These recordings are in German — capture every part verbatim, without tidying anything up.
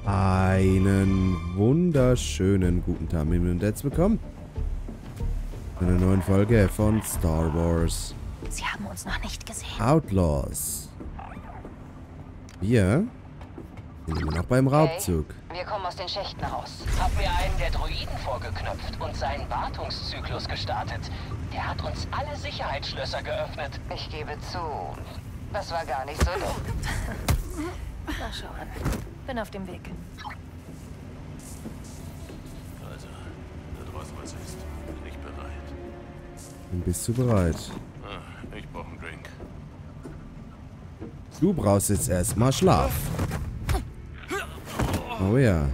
Einen wunderschönen guten Tag und herzlich willkommen zu einer neuen Folge von Star Wars Sie haben uns noch nicht gesehen. Outlaws. Wir sind immer noch beim Raubzug. Okay. Wir kommen aus den Schächten raus. Hab mir einen der Droiden vorgeknöpft und seinen Wartungszyklus gestartet. Der hat uns alle Sicherheitsschlösser geöffnet. Ich gebe zu, das war gar nicht so dumm. Na schau an. Bin auf dem Weg. Also, da draußen was ist. Bin ich bereit. Dann bist du bereit. Ah, ich brauche einen Drink. Du brauchst jetzt erstmal Schlaf. Oh ja.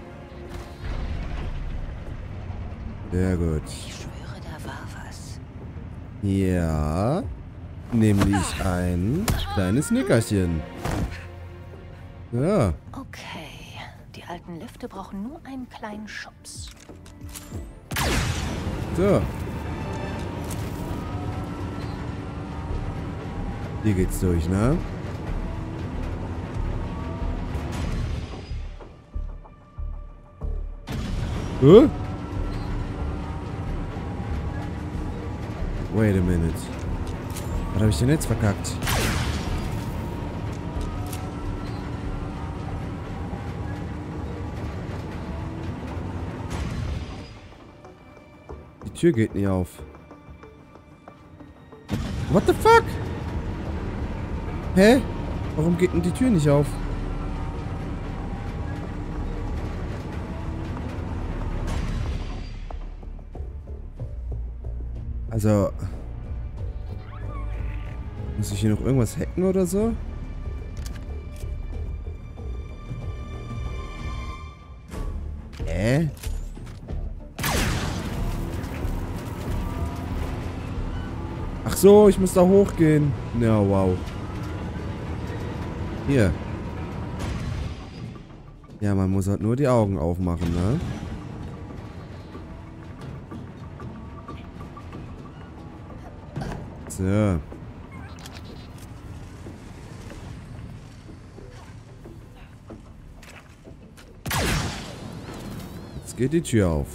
Sehr gut. Ich schwöre, da war was. Ja. Nämlich ein kleines Nickerchen. Ja. Okay. Die alten Lifte brauchen nur einen kleinen Schubs. So. Hier geht's durch, ne? Huh? Wait a minute. Was habe ich denn jetzt verkackt? Die Tür geht nicht auf. What the fuck? Hä? Warum geht denn die Tür nicht auf? Also... Muss ich hier noch irgendwas hacken oder so? Hä? Ach so, ich muss da hochgehen. Ja, wow. Hier. Ja, man muss halt nur die Augen aufmachen, ne? So. Jetzt geht die Tür auf.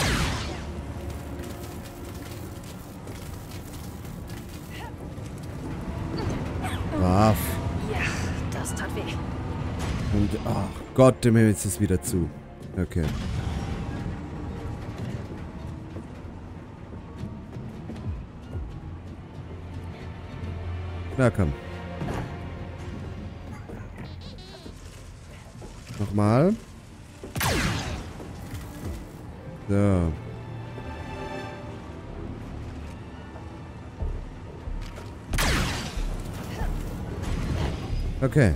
Brav. Ja, das tat weh. Und, ach Gott, dem Himmel ist es wieder zu. Okay. Na komm. Nochmal. So. Okay.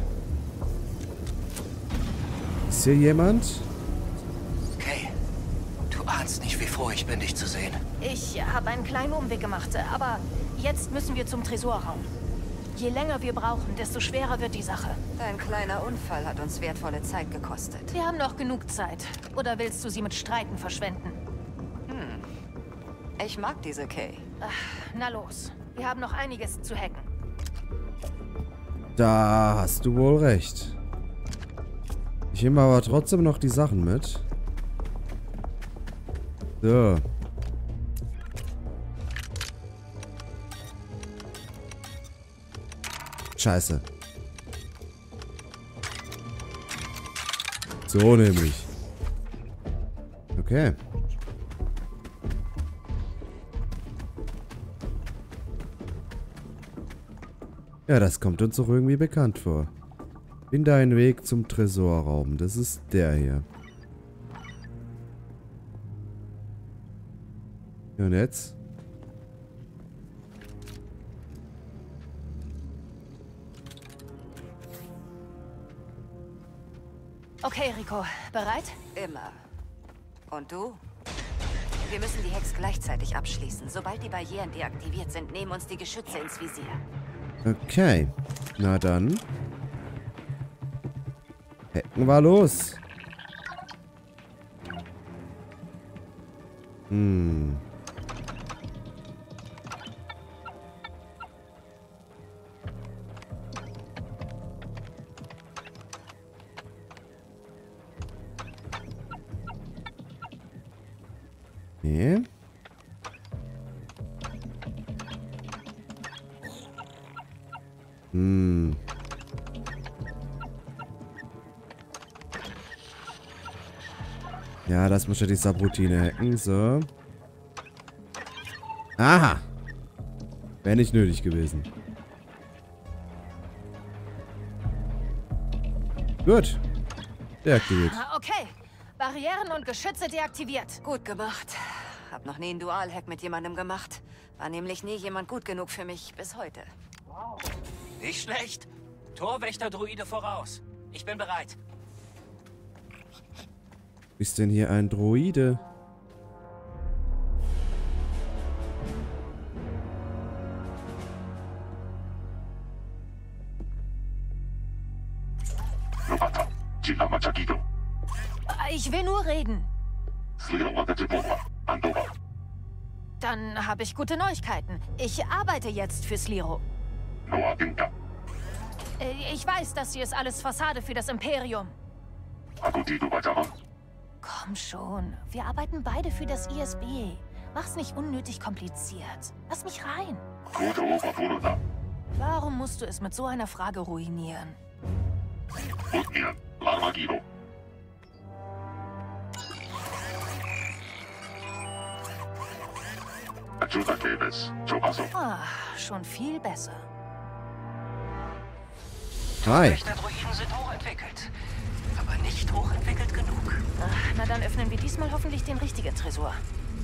Ist hier jemand? Okay. Du ahnst nicht, wie froh ich bin, dich zu sehen. Ich habe einen kleinen Umweg gemacht, aber jetzt müssen wir zum Tresorraum. Je länger wir brauchen, desto schwerer wird die Sache. Dein kleiner Unfall hat uns wertvolle Zeit gekostet. Wir haben noch genug Zeit. Oder willst du sie mit Streiten verschwenden? Ich mag diese Kay. Ach, na los. Wir haben noch einiges zu hacken. Da hast du wohl recht. Ich nehme aber trotzdem noch die Sachen mit. So. Scheiße. So nämlich. Okay. Ja, das kommt uns doch irgendwie bekannt vor. Finde einen Weg zum Tresorraum. Das ist der hier. Ja, und jetzt? Okay, Rico. Bereit? Immer. Und du? Wir müssen die Hacks gleichzeitig abschließen. Sobald die Barrieren deaktiviert sind, nehmen uns die Geschütze ins Visier. Okay. Na dann. Hacken wir los. Hm. Nee. Hm. Ja, das muss ja die Subroutine hacken. So. Aha. Wäre nicht nötig gewesen. Gut. Deaktiviert. Okay. Barrieren und Geschütze deaktiviert. Gut gemacht. Hab noch nie einen Dual-Hack mit jemandem gemacht. War nämlich nie jemand gut genug für mich, bis heute. Nicht schlecht. Torwächter-Druide voraus. Ich bin bereit. Ist denn hier ein Droide? Ich will nur reden. Dann habe ich gute Neuigkeiten. Ich arbeite jetzt für Sliro. Ich weiß, das hier ist alles Fassade für das Imperium. Komm schon. Wir arbeiten beide für das I S B. Mach's nicht unnötig kompliziert. Lass mich rein. Warum musst du es mit so einer Frage ruinieren? Ah, schon viel besser. Hi. Torwächter-Druiden sind hochentwickelt. Aber nicht hochentwickelt genug. Ach, na dann öffnen wir diesmal hoffentlich den richtigen Tresor.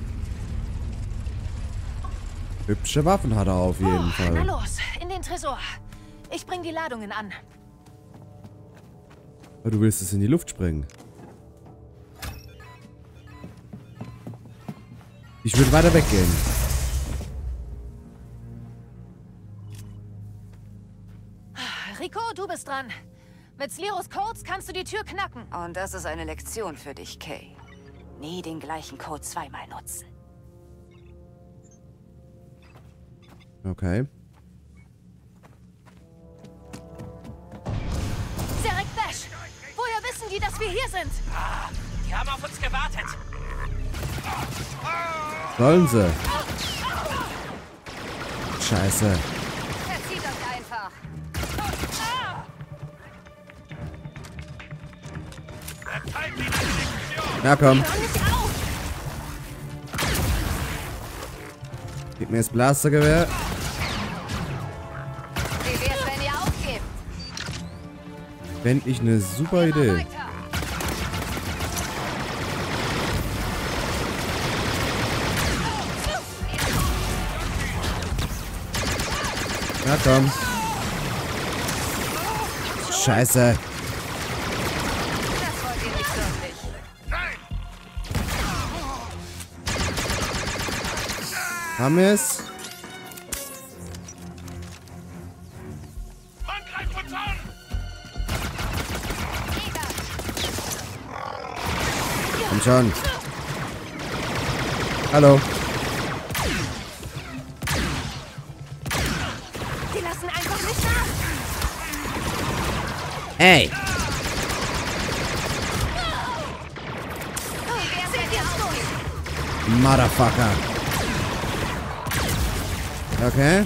Hübsche Waffen hat er auf jeden Oh, Fall. na los, in den Tresor. Ich bring die Ladungen an. Oh, du willst es in die Luft sprengen. Ich würde weiter weggehen. Rico, du bist dran. Mit Sliros Codes kannst du die Tür knacken. Und das ist eine Lektion für dich, Kay. Nie den gleichen Code zweimal nutzen. Okay. Zerek Bash! Woher wissen die, dass wir hier sind? Ah, die haben auf uns gewartet. Sollen sie? Scheiße. Verzieht euch einfach. Na komm. Hör nicht auf! Gib mir das Blastergewehr. Wie wär's, wenn ihr aufgebt? Fände ich eine super Idee. Weiter. Na komm. Scheiße. Das wollt ihr nicht wirklich. Haben wir es? Komm schon. Hallo. Die lassen einfach nicht nach. Ey. Wie wär's, wenn ihr aufgebt? Motherfucker. Okay.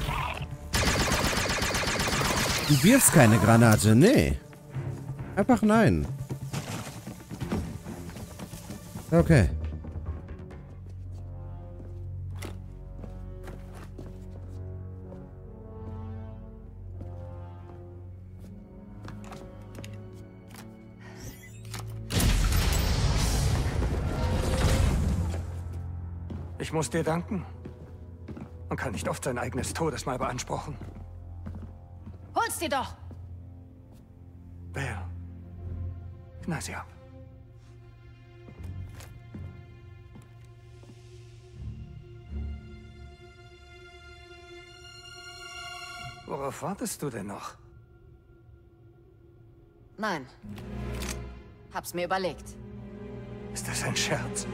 Du wirfst keine Granate, nee. Einfach nein. Okay. Ich muss dir danken. Man kann nicht oft sein eigenes Todesmal beanspruchen. Hol's dir doch. Wer? Knall sie ab. Worauf wartest du denn noch? Nein. Hab's mir überlegt. Ist das ein Scherz?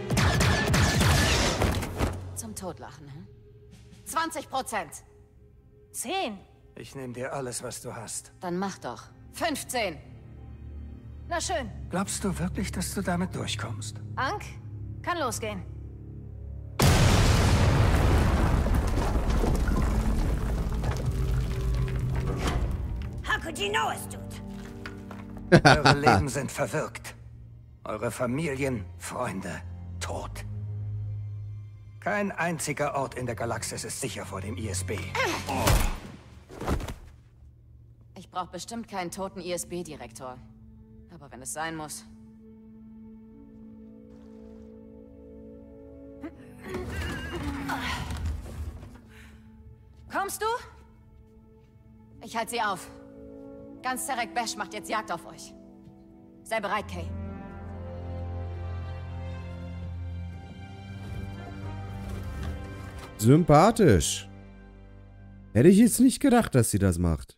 Zum Totlachen, hm? zwanzig Prozent. Zehn. Ich nehme dir alles, was du hast. Dann mach doch. fünfzehn. Na schön. Glaubst du wirklich, dass du damit durchkommst? Ank, kann losgehen. could you know us, dude? Eure Leben sind verwirkt. Eure Familien, Freunde, tot. Kein einziger Ort in der Galaxis ist sicher vor dem I S B. Ich brauche bestimmt keinen toten I S B-Direktor. Aber wenn es sein muss... Kommst du? Ich halte sie auf. Ganz Serek Besh macht jetzt Jagd auf euch. Sei bereit, Kay. Sympathisch. Hätte ich jetzt nicht gedacht, dass sie das macht.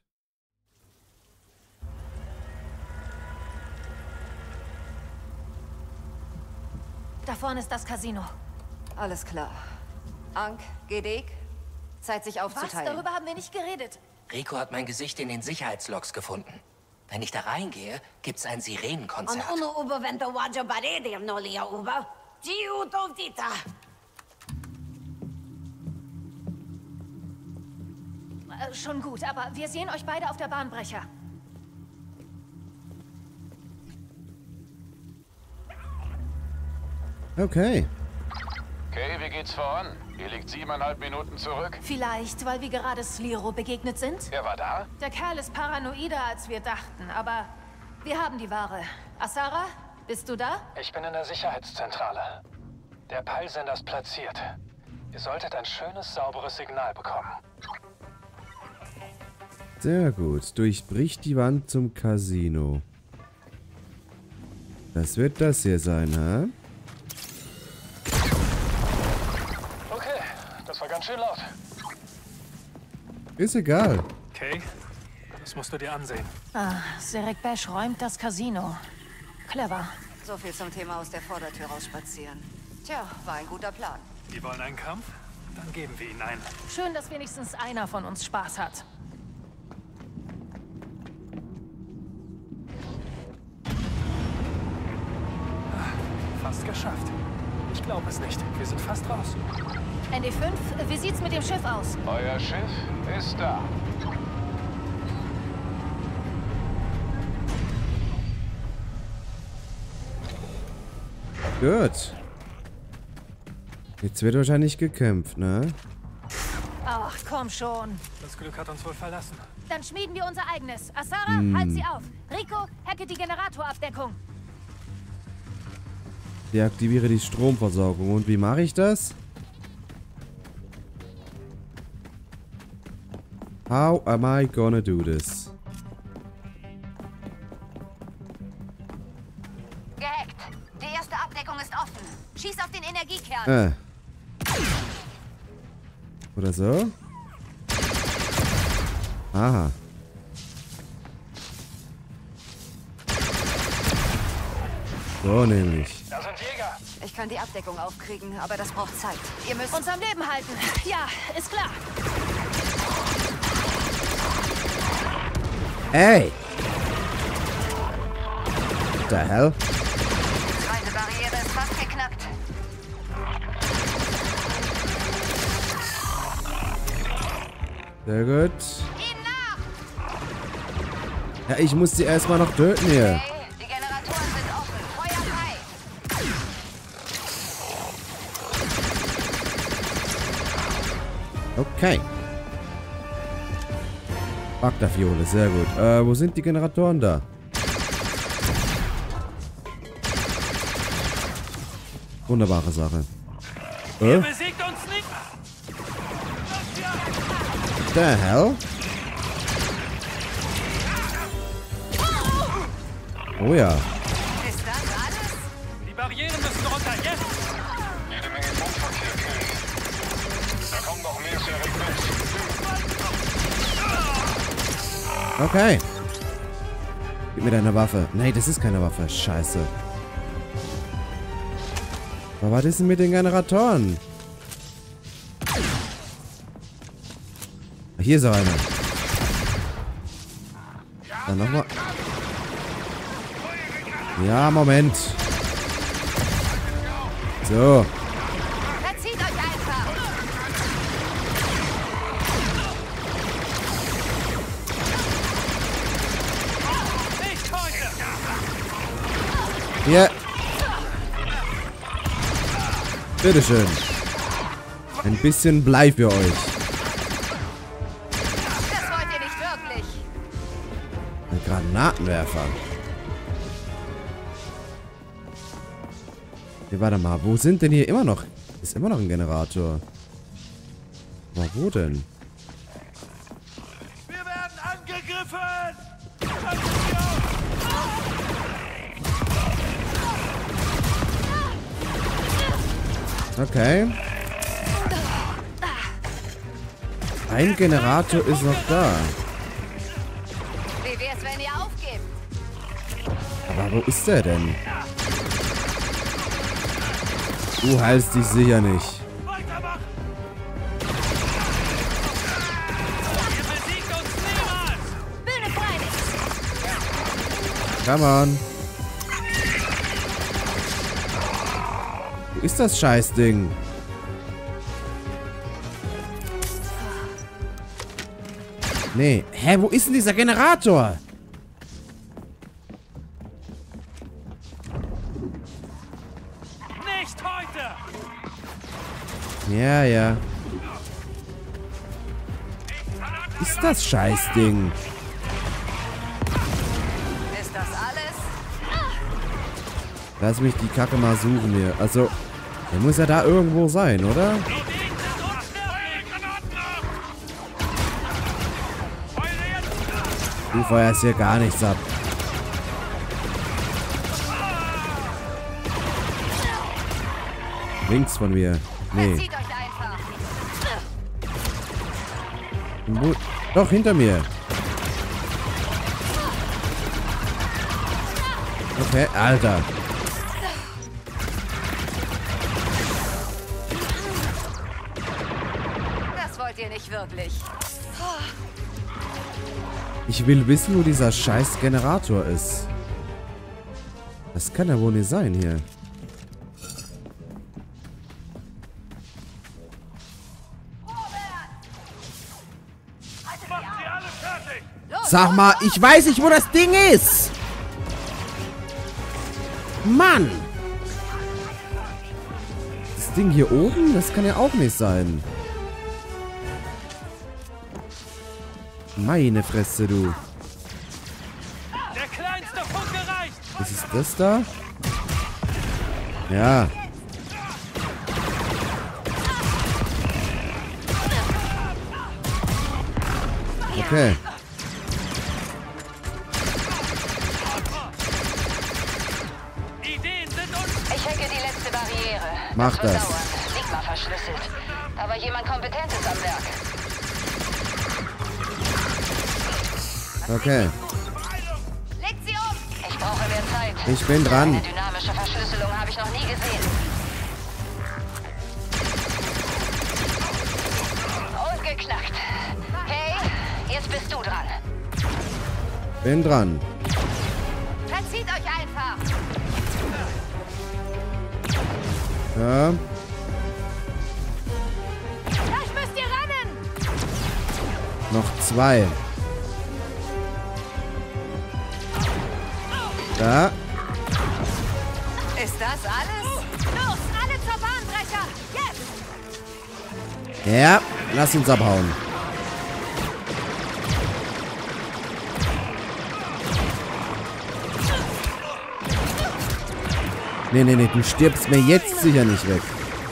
Da vorne ist das Casino. Alles klar. Ankh, Gedek, Zeit sich Was? aufzuteilen. Darüber haben wir nicht geredet. Rico hat mein Gesicht in den Sicherheitslogs gefunden. Wenn ich da reingehe, gibt's ein Sirenenkonzert. On uno uber vento wajo barede no lia uber. Giu tovdita. Äh, schon gut, aber wir sehen euch beide auf der Bahnbrecher. Okay. Okay, wie geht's voran? Ihr liegt siebeneinhalb Minuten zurück. Vielleicht, weil wir gerade Sliro begegnet sind? Er war da? Der Kerl ist paranoider, als wir dachten, aber wir haben die Ware. Asara, bist du da? Ich bin in der Sicherheitszentrale. Der Peilsender ist platziert. Ihr solltet ein schönes, sauberes Signal bekommen. Sehr gut. Durchbricht die Wand zum Casino. Das wird das hier sein, hä? Okay, das war ganz schön laut. Ist egal. Okay, das musst du dir ansehen. Ah, Serek Besh räumt das Casino. Clever. So viel zum Thema aus der Vordertür rausspazieren. Tja, war ein guter Plan. Die wollen einen Kampf? Dann geben wir ihnen einen. Schön, dass wenigstens einer von uns Spaß hat. Fast geschafft. Ich glaube es nicht. Wir sind fast raus. N D fünf, wie sieht's mit dem Schiff aus? Euer Schiff ist da. Gut. Jetzt wird wahrscheinlich gekämpft, ne? Ach, komm schon. Das Glück hat uns wohl verlassen. Dann schmieden wir unser eigenes. Asara, halt sie auf. Rico, hacke die Generatorabdeckung. Deaktiviere die Stromversorgung. Und wie mache ich das? How am I gonna do this? Gehackt. Die erste Abdeckung ist offen. Schieß auf den Energiekern. Äh. Oder so? Aha. So nämlich. Da sind Jäger. Ich kann die Abdeckung aufkriegen, aber das braucht Zeit. Ihr müsst... Uns am Leben halten. Ja, ist klar. Ey! What the hell? Die zweite Barriere ist fast geknackt. Sehr gut. Ihnen nach! Ja, ich muss sie erstmal noch töten hier. Okay, die Generatoren sind offen. Feuer frei! Okay. Bagdad-Fiole, sehr gut. Äh, wo sind die Generatoren da? Wunderbare Sache. Äh? Besiegt uns nicht. The hell? Oh ja. Ist das alles? Die Barrieren müssen runter, jetzt! Jede Menge Funkverkehr, Kill. Da kommen noch mehr Serek Besh. Okay. Gib mir deine Waffe. Nee, das ist keine Waffe. Scheiße. Aber was ist denn mit den Generatoren? Hier ist auch einer. Dann nochmal. Ja, Moment. So. Verzieht euch einfach! Hier. Bitteschön. Ein bisschen Blei für euch. Das wollt ihr nicht wirklich. Ein Granatenwerfer. Hier, warte mal. Wo sind denn hier immer noch? Ist immer noch ein Generator. Aber wo denn? Wir werden angegriffen! Okay. Ein Generator ist noch da. Wie wär's, wenn ihr aufgebt? Aber wo ist der denn? Du heilst dich sicher nicht. Weitermachen! Ihr besiegt uns niemals! Bühne frei! Come on. Wo ist das Scheißding? Nee. Hä, wo ist denn dieser Generator? Nicht heute! Ja, ja. Ist das Scheißding? Ist das alles? Lass mich die Kacke mal suchen hier. Also, der muss ja da irgendwo sein, oder? Du feuerst hier gar nichts ab. Links von mir. Nee. Zieht euch einfach. Wo? Doch, hinter mir. Okay, Alter. Das wollt ihr nicht wirklich. Ich will wissen, wo dieser scheiß Generator ist. Das kann ja wohl nicht sein hier. Macht sie alle fertig! Sag mal, ich weiß nicht, wo das Ding ist. Mann. Das Ding hier oben, das kann ja auch nicht sein. Meine Fresse, du. Der kleinste Funke reicht! Was ist das da? Ja. Okay. Ideen sind uns... Ich hacke die letzte Barriere. Mach wird das. dauern. Sigma verschlüsselt. Aber jemand Kompetentes am Werk. Okay. Legt sie um! Ich brauche mehr Zeit. Ich bin dran. Eine dynamische Verschlüsselung habe ich noch nie gesehen. Und geknackt. Hey, jetzt bist du dran. Bin dran. Verzieht euch einfach! Ja. Gleich müsst ihr rennen! Noch zwei. Da. Ist das alles? Los, alle zur Bahnbrecher! Jetzt! Ja. Lass uns abhauen. Nee, nee, nee. Du stirbst mir jetzt sicher nicht weg.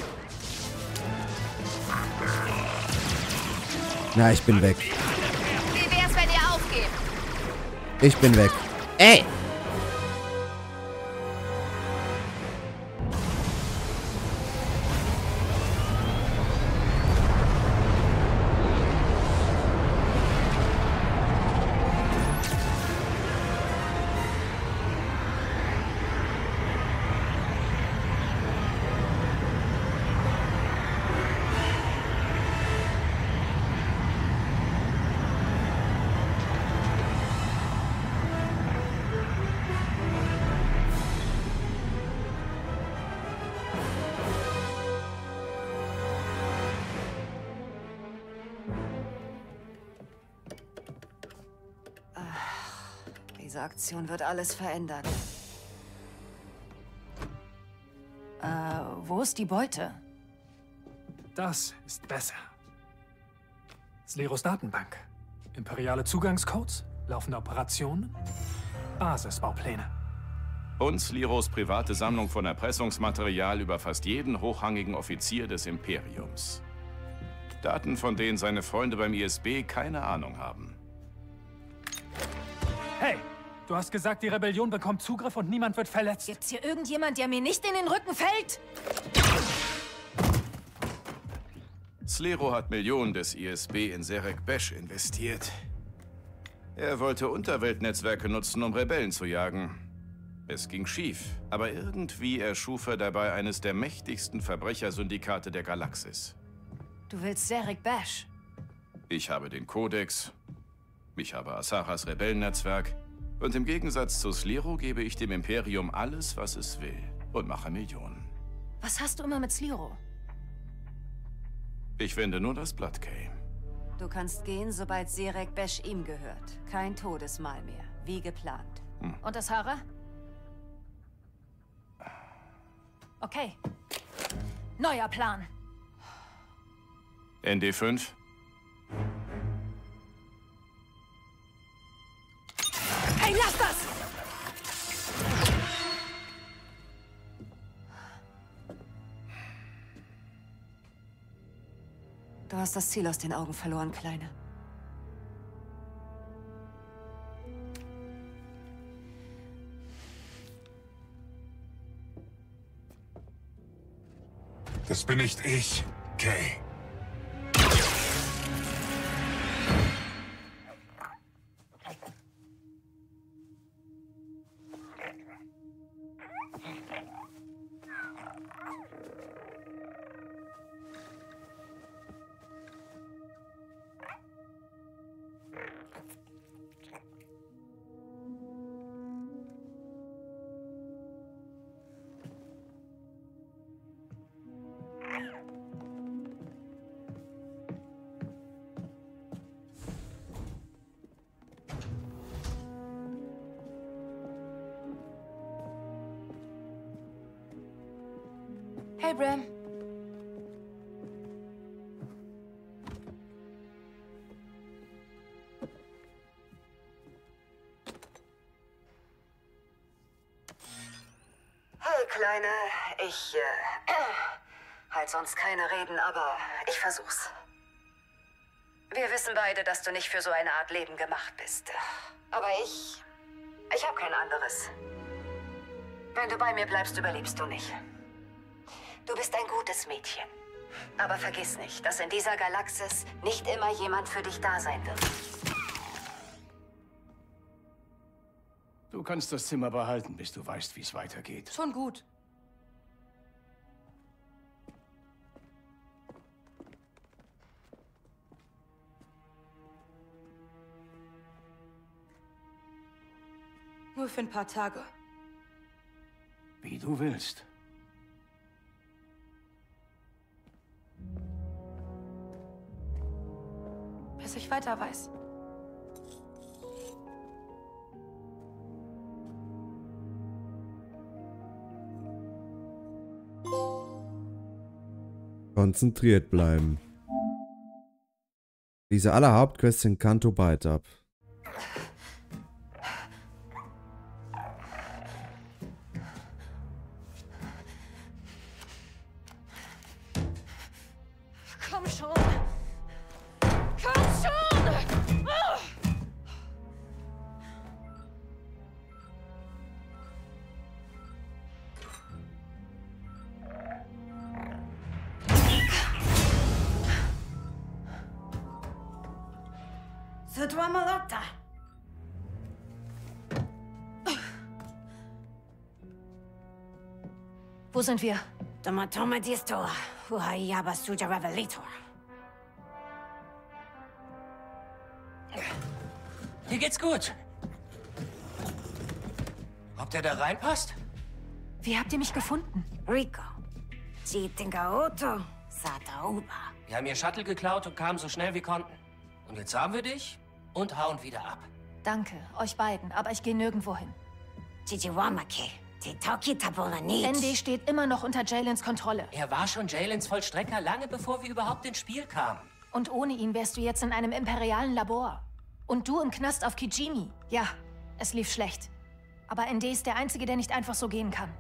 Na, ich bin weg. Wie wär's, wenn ihr aufgebt? Ich bin weg. Ey! Diese Aktion wird alles verändern. Äh, wo ist die Beute? Das ist besser. Sleros Datenbank. Imperiale Zugangscodes, laufende Operationen, Basisbaupläne. Und Sleros private Sammlung von Erpressungsmaterial über fast jeden hochrangigen Offizier des Imperiums. Daten, von denen seine Freunde beim I S B keine Ahnung haben. Hey, du hast gesagt, die Rebellion bekommt Zugriff und niemand wird verletzt. Gibt's hier irgendjemand, der mir nicht in den Rücken fällt? Slero hat Millionen des I S B in Zerek Besh investiert. Er wollte Unterweltnetzwerke nutzen, um Rebellen zu jagen. Es ging schief, aber irgendwie erschuf er dabei eines der mächtigsten Verbrechersyndikate der Galaxis. Du willst Zerek Besh? Ich habe den Kodex, ich habe Asaras Rebellennetzwerk und im Gegensatz zu Slero gebe ich dem Imperium alles, was es will und mache Millionen. Was hast du immer mit Slero? Ich wende nur das Blatt, Kay. Du kannst gehen, sobald Zerek Besh ihm gehört. Kein Todesmahl mehr, wie geplant. Hm. Und Asara? Okay. Neuer Plan. N D fünf? Hey, lass das! Du hast das Ziel aus den Augen verloren, Kleine. Das bin nicht ich, Kay. Hey, Bram. Hey, Kleine. Ich, äh, halt sonst keine Reden, aber ich versuch's. Wir wissen beide, dass du nicht für so eine Art Leben gemacht bist. Aber ich... ich hab kein anderes. Wenn du bei mir bleibst, überlebst du nicht. Du bist ein gutes Mädchen. Aber vergiss nicht, dass in dieser Galaxis nicht immer jemand für dich da sein wird. Du kannst das Zimmer behalten, bis du weißt, wie es weitergeht. Schon gut. Nur für ein paar Tage. Wie du willst. Bis ich weiter weiß. Konzentriert bleiben. Diese aller Hauptquests in Canto Bight ab. Komm schon! Komm schon! Ah! Sudwa Malota. Wo sind wir? Tomatoma Distor, Huhayaba Suja Revelator. Hier geht's gut. Ob der da reinpasst? Wie habt ihr mich gefunden? Rico. Chitinga Oto, Sata Uba. Wir haben ihr Shuttle geklaut und kamen so schnell wir konnten. Und jetzt haben wir dich und hauen wieder ab. Danke, euch beiden, aber ich gehe nirgendwo hin. Chichiwamake. Andy steht immer noch unter Jaylens Kontrolle. Er war schon Jaylens Vollstrecker lange bevor wir überhaupt ins Spiel kamen. Und ohne ihn wärst du jetzt in einem imperialen Labor. Und du im Knast auf Kijimi. Ja, es lief schlecht. Aber Andy ist der Einzige, der nicht einfach so gehen kann.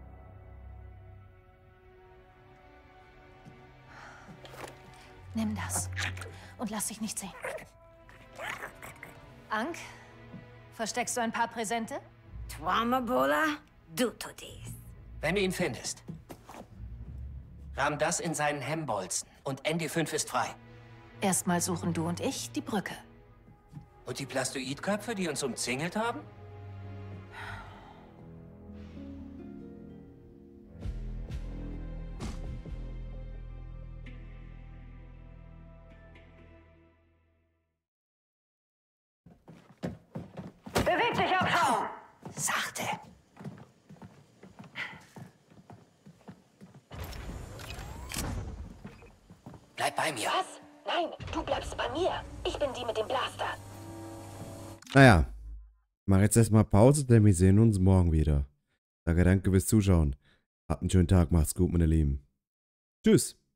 Nimm das. Und lass dich nicht sehen. Ank, versteckst du ein paar Präsente? Twamabola, du dies. Wenn du ihn findest, rahm das in seinen Hemmbolzen und N D fünf ist frei. Erstmal suchen du und ich die Brücke. Und die Plastoidköpfe, die uns umzingelt haben? Beweg dich, Abschaum! Sachte. Bleib bei mir. Was? Nein, du bleibst bei mir. Ich bin die mit dem Blaster. Naja, ich mache jetzt erstmal Pause, denn wir sehen uns morgen wieder. Danke, danke fürs Zuschauen. Habt einen schönen Tag, macht's gut, meine Lieben. Tschüss.